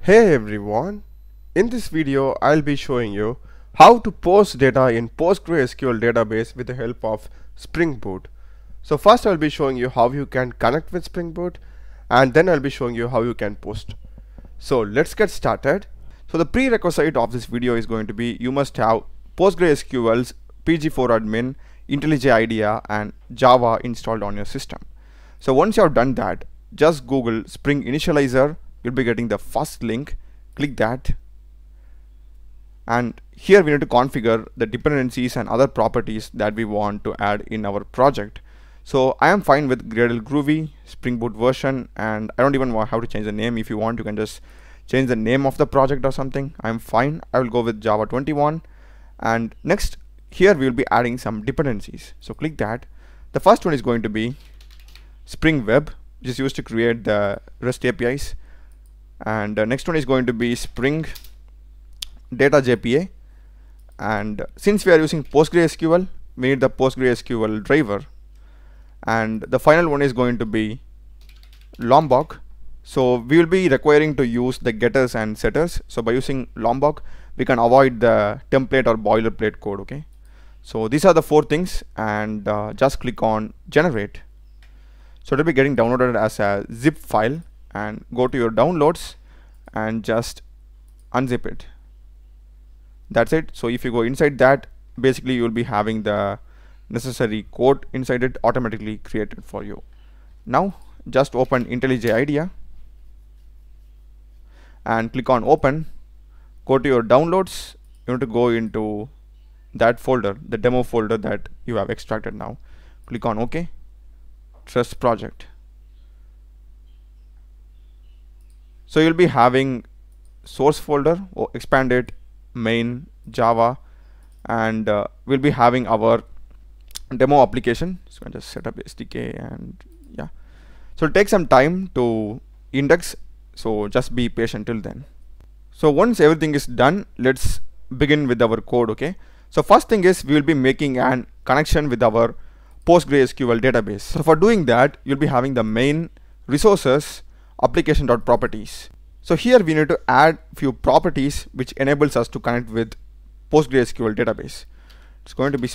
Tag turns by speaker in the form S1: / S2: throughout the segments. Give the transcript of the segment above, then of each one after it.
S1: Hey everyone, in this video I'll be showing you how to post data in PostgreSQL database with the help of Spring Boot. So first I'll be showing you how you can connect with Spring Boot, and then I'll be showing you how you can post. So let's get started. So the prerequisite of this video is going to be you must have PostgreSQL's PG4 admin, IntelliJ IDEA and Java installed on your system. So once you have done that, just Google Spring Initializer. You'll be getting the first link. Click that, and here we need to configure the dependencies and other properties that we want to add in our project. So I am fine with Gradle Groovy, Spring Boot version, and I don't even know how to change the name. If you want, you can just change the name of the project or something. I'm fine. I will go with Java 21, and next here we will be adding some dependencies. So click that. The first one is going to be Spring Web, which is used to create the REST APIs. And the next one is going to be Spring Data JPA, and since we are using PostgreSQL, we need the PostgreSQL driver. And the final one is going to be Lombok. So we will be requiring to use the getters and setters. So by using Lombok, we can avoid the template or boilerplate code. Okay, so these are the four things, and just click on generate. So it will be getting downloaded as a zip file, and go to your downloads and just unzip it. That's it. So if you go inside that, basically you will be having the necessary code inside it automatically created for you. Now just open IntelliJ IDEA and click on open. Go to your downloads. You need to go into that folder, the demo folder that you have extracted. Now click on OK. Trust project. So you'll be having source folder, or expand it, main, Java, and we'll be having our demo application. So I just set up SDK, and yeah. So it'll take some time to index, so just be patient till then. So once everything is done, let's begin with our code. Okay. So first thing is we will be making an connection with our PostgreSQL database. So for doing that, you'll be having the main resources application.properties. So here we need to add few properties which enables us to connect with PostgreSQL database. It's going to be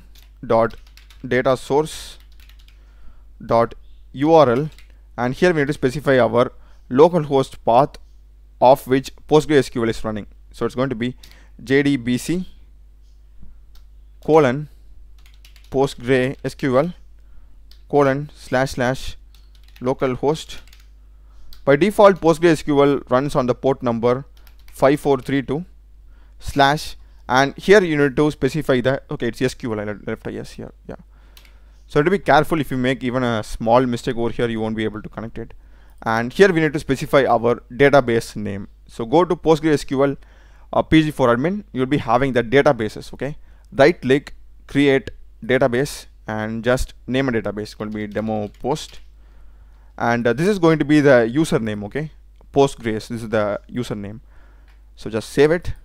S1: spring.datasource.url, and here we need to specify our localhost path of which PostgreSQL is running. So it's going to be jdbc colon PostgreSQL colon / localhost. By default, PostgreSQL runs on the port number 5432 / and here you need to specify that, okay, it's SQL. I left a yes here. Yeah. So to be careful, if you make even a small mistake over here, you won't be able to connect it. And here we need to specify our database name. So go to PostgreSQL PG4 admin. You'll be having the databases. Okay. Right click, create database, and just name a database. It's going to be demo post. And this is going to be the username. Okay, Postgres, this is the username. So just save it,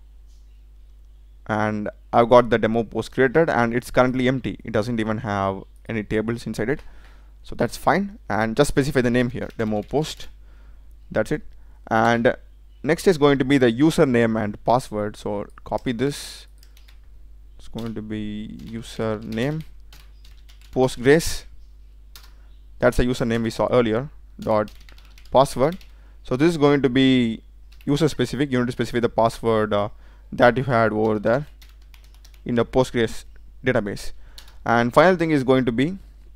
S1: and I've got the demo post created, and it's currently empty. It doesn't even have any tables inside it, so that's fine. And just specify the name here, demo post. That's it. And next is going to be the username and password. So copy this. It's going to be username Postgres. That's the username we saw earlier, dot password. So this is going to be user specific. You need to specify the password that you had over there in the Postgres database. And final thing is going to be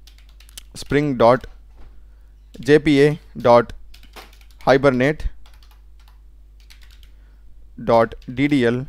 S1: spring.jpa.hibernate.ddl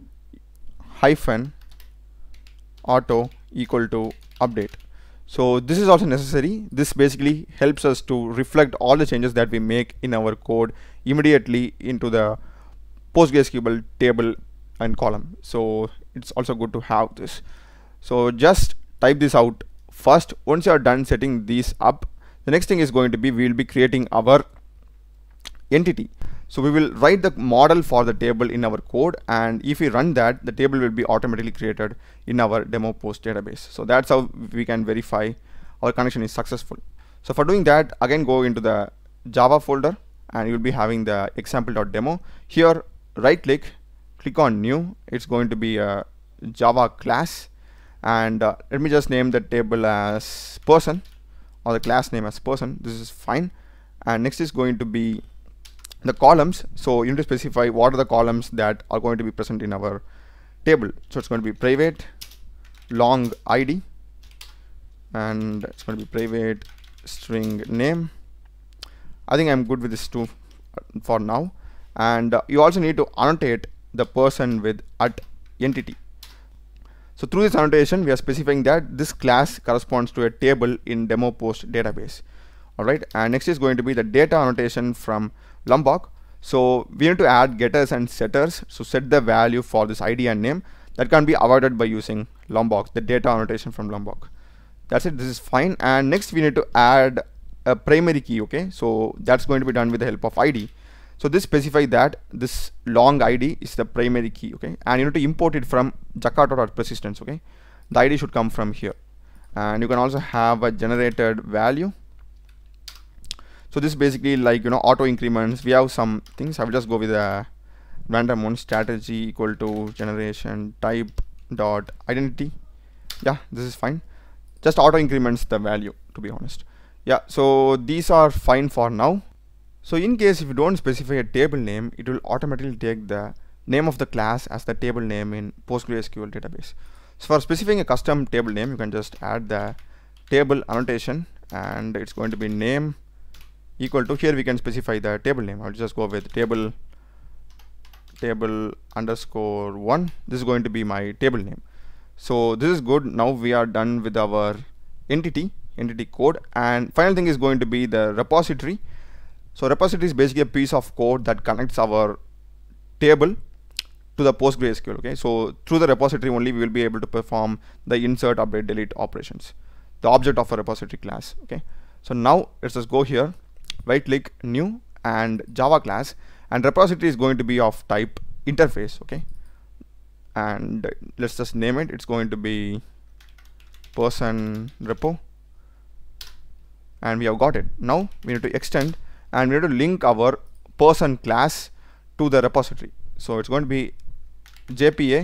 S1: -auto equal to update. So this is also necessary. This basically helps us to reflect all the changes that we make in our code immediately into the PostgreSQL table and column. So it's also good to have this. So just type this out first. Once you are done setting these up, the next thing is going to be we will be creating our entity. So we will write the model for the table in our code, and if we run that, the table will be automatically created in our demo post database. So that's how we can verify our connection is successful. So for doing that, again go into the Java folder and you'll be having the example.demo. Here right click on new. It's going to be a Java class, and let me just name the table as person, or the class name as person. This is fine. And next is going to be the columns. So you need to specify what are the columns that are going to be present in our table. So it's going to be private long ID, and it's going to be private string name. I think I'm good with this too for now. And you also need to annotate the person with @entity. So through this annotation, we are specifying that this class corresponds to a table in demo post database. Alright, and next is going to be the data annotation from Lombok. So we need to add getters and setters. So set the value for this ID and name. That can be avoided by using Lombok, the data annotation from Lombok. That's it. This is fine. And next we need to add a primary key. Okay, so that's going to be done with the help of ID. So this specify that this long ID is the primary key. Okay, and you need to import it from jakarta.persistence. Okay, the ID should come from here, and you can also have a generated value. So this is basically like, you know, auto increments. We have some things. I will just go with a random one. Strategy equal to generation type dot identity. Yeah, this is fine. Just auto increments the value, to be honest. Yeah, so these are fine for now. So in case if you don't specify a table name, it will automatically take the name of the class as the table name in PostgreSQL database. So for specifying a custom table name, you can just add the table annotation, and it's going to be name equal to, here we can specify the table name. I'll just go with table underscore 1. This is going to be my table name. So this is good. Now we are done with our entity code, and final thing is going to be the repository. So repository is basically a piece of code that connects our table to the PostgreSQL. Okay, so through the repository only we will be able to perform the insert, update, delete operations, the object of a repository class. Okay, so now let's just go here, right click new and Java class, and repository is going to be of type interface. Okay, and let's just name it. It's going to be person repo, and we have got it. Now we need to extend, and we need to link our person class to the repository. So it's going to be JPA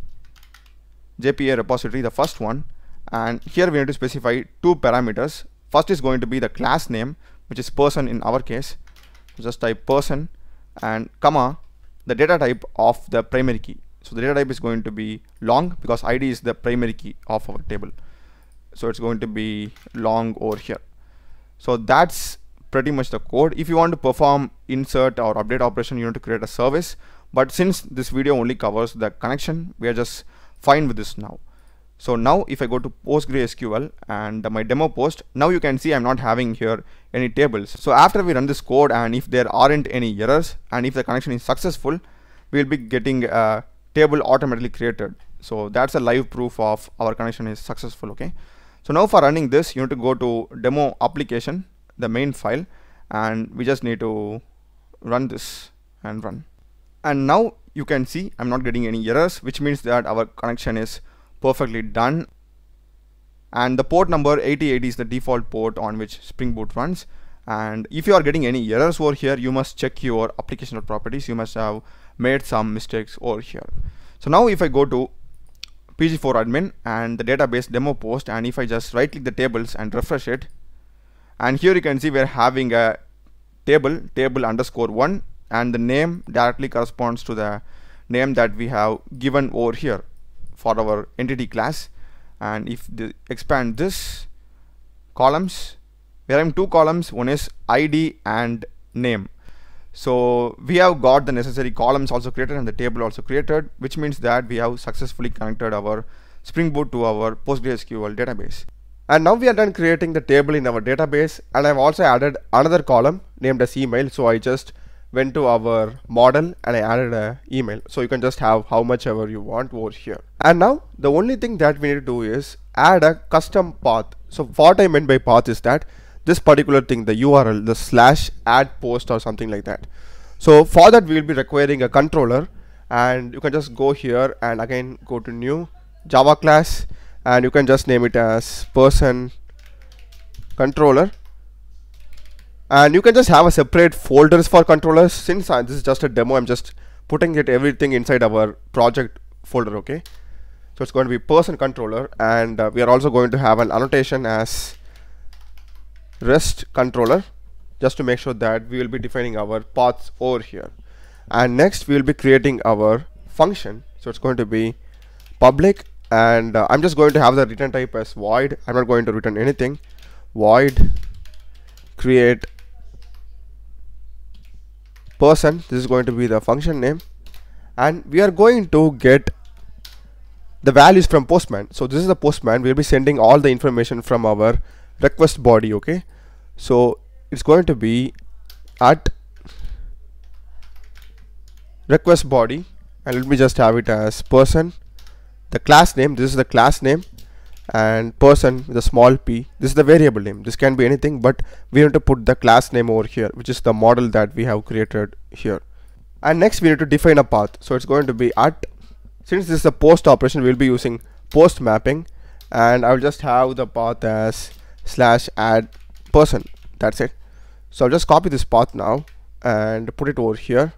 S1: repository, the first one, and here we need to specify two parameters. First is going to be the class name, which is person in our case. Just type person and comma the data type of the primary key. So the data type is going to be long because ID is the primary key of our table. So it's going to be long over here. So that's pretty much the code. If you want to perform insert or update operation, you need to create a service. But since this video only covers the connection, we are just fine with this now. So now if I go to PostgreSQL and my demo post, now you can see I'm not having here any tables. So after we run this code, and if there aren't any errors, and if the connection is successful, we'll be getting a table automatically created. So that's a live proof of our connection is successful. Okay, so now for running this, you need to go to demo application, the main file, and we just need to run this and run. And now you can see I'm not getting any errors, which means that our connection is perfectly done. And the port number 8080 is the default port on which Spring Boot runs. And if you are getting any errors over here, you must check your application properties. You must have made some mistakes over here. So now if I go to pg4 admin and the database demo post, and if I just right click the tables and refresh it, and here you can see we're having a table underscore 1, and the name directly corresponds to the name that we have given over here for our entity class. And if they expand this columns, we are having two columns, one is ID and name. So we have got the necessary columns also created and the table also created, which means that we have successfully connected our Spring Boot to our PostgreSQL database. And now we are done creating the table in our database, and I've also added another column named as email. So I just went to our model and I added a email. So you can just have how much ever you want over here. And now the only thing that we need to do is add a custom path. So what I meant by path is that this particular thing, the URL, the slash add post or something like that. So for that we will be requiring a controller, and you can just go here and again go to new Java class, and you can just name it as person controller. And you can just have a separate folders for controllers. Since this is just a demo, I'm just putting it everything inside our project folder. Okay, so it's going to be person controller, and we are also going to have an annotation as rest controller, just to make sure that we will be defining our paths over here. And next we will be creating our function, so it's going to be public, and I'm just going to have the return type as void. I'm not going to return anything. Void create person, this is going to be the function name, and we are going to get the values from Postman. So this is the Postman. We'll be sending all the information from our request body. Okay, so it's going to be at request body, and let me just have it as person, the class name, this is the class name, and person with a small p, this is the variable name. This can be anything, but we need to put the class name over here, which is the model that we have created here. And next we need to define a path, so it's going to be at, since this is a post operation, we'll be using post mapping, and I'll just have the path as /add person. That's it. So I'll just copy this path now and put it over here.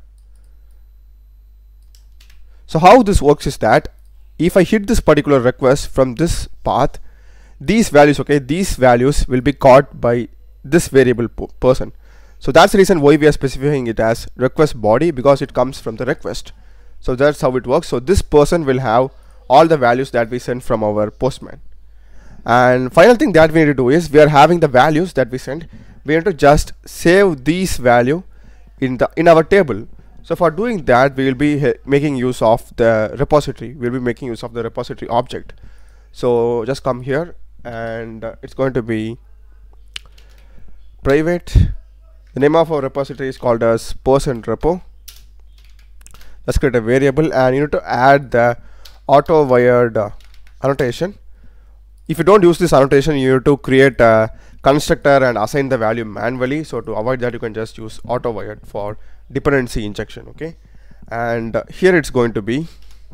S1: So how this works is that if I hit this particular request from this path, these values, okay, these values will be caught by this variable person. So that's the reason why we are specifying it as request body, because it comes from the request. So that's how it works. So this person will have all the values that we send from our Postman. And final thing that we need to do is, we are having the values that we send, we need to just save these value in our table. So for doing that, we will be making use of the repository. We'll be making use of the repository object. So just come here, and it's going to be private. The name of our repository is called as person repo. Let's create a variable, and you need to add the auto wired annotation. If you don't use this annotation, you need to create a constructor and assign the value manually. So to avoid that, you can just use auto wired for dependency injection. Okay, and here it's going to be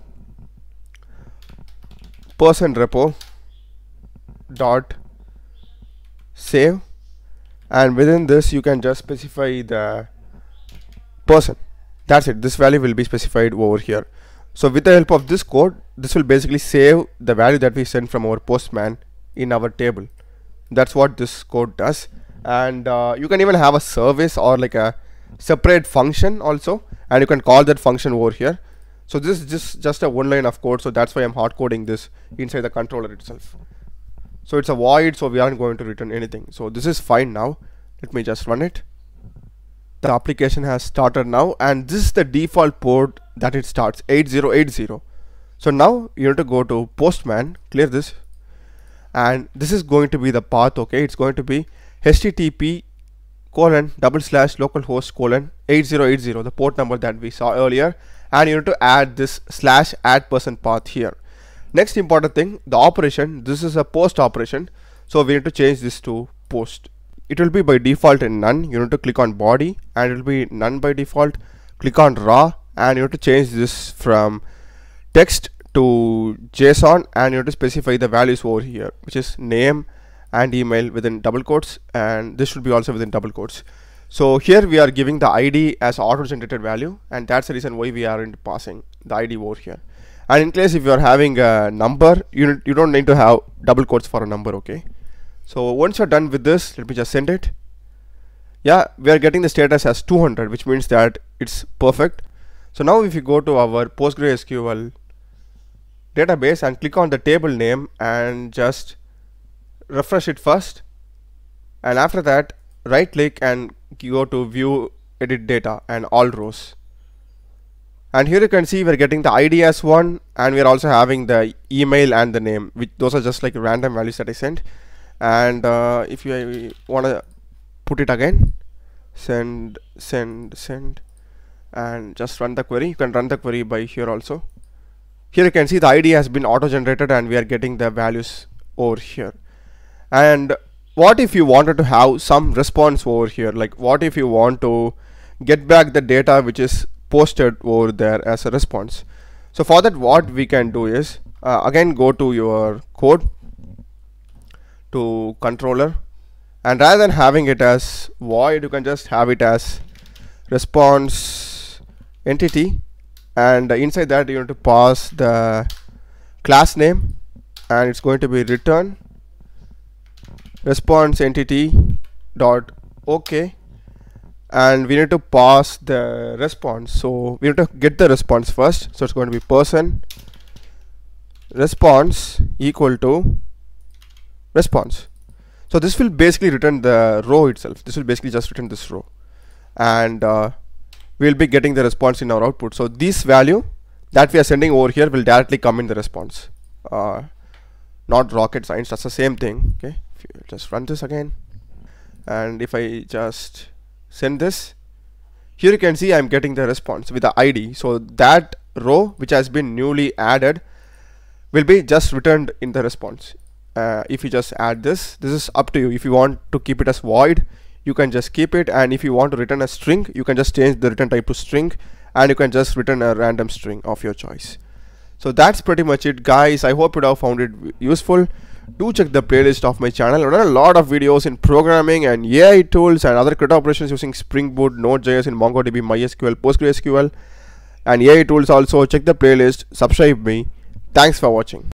S1: person repo dot save, and within this you can just specify the person. That's it. This value will be specified over here. So with the help of this code, this will basically save the value that we sent from our Postman in our table. That's what this code does. And you can even have a service or like a separate function also, and you can call that function over here. So this is just a one line of code, so that's why I'm hard coding this inside the controller itself. So it's a void, so we aren't going to return anything. So this is fine now. Let me just run it. The application has started now, and this is the default port that it starts, 8080. So now you have to go to Postman, clear this, and this is going to be the path. Okay, it's going to be http://localhost:8080, the port number that we saw earlier, and you need to add this /add person path here. Next important thing, the operation, this is a post operation, so we need to change this to post. It will be by default in none. You need to click on body, and it will be none by default. Click on raw, and you have to change this from text to JSON, and you have to specify the values over here, which is name and email within double quotes, and this should be also within double quotes. So here we are giving the ID as auto generated value, and that's the reason why we aren't passing the ID over here. And in case if you are having a number, you don't need to have double quotes for a number. Okay, so once you're done with this, let me just send it. Yeah, we are getting the status as 200, which means that it's perfect. So now if you go to our PostgreSQL database and click on the table name and just refresh it first, and after that right click and go to view edit data and all rows, and here you can see we're getting the ID as 1, and we're also having the email and the name, which those are just like random values that I sent. And if you want to put it again, send, and just run the query. You can run the query by here also. Here you can see the ID has been auto generated, and we are getting the values over here. And what if you wanted to have some response over here? Like what if you want to get back the data which is posted over there as a response? So for that, what we can do is again go to your code, to controller,
S2: And rather than having it as void, you can just have it as response entity, and inside that you need to pass the class name, and it's going to be return response entity dot OK, and we need to pass the response. So we need to get the response first, so it's going to be person response equal to response. So this will basically return the row itself. This will basically just return this row, and we'll be getting the response in our output. So this value that we are sending over here will directly come in the response. Not rocket science, that's the same thing. Okay, if you just run this again, and if I just send this, here you can see I'm getting the response with the ID. So that row which has been newly added will be just returned in the response. If you just add this is up to you. If you want to keep it as void, you can just keep it, and if you want to return a string, you can just change the return type to string, and you can just return a random string of your choice. So that's pretty much it, guys. I hope you have found it useful. Do check the playlist of my channel. I've done a lot of videos in programming and AI tools and other CRUD operations using Spring Boot, Node.js, in MongoDB, MySQL, PostgreSQL, and AI tools also. Check the playlist, subscribe me. Thanks for watching.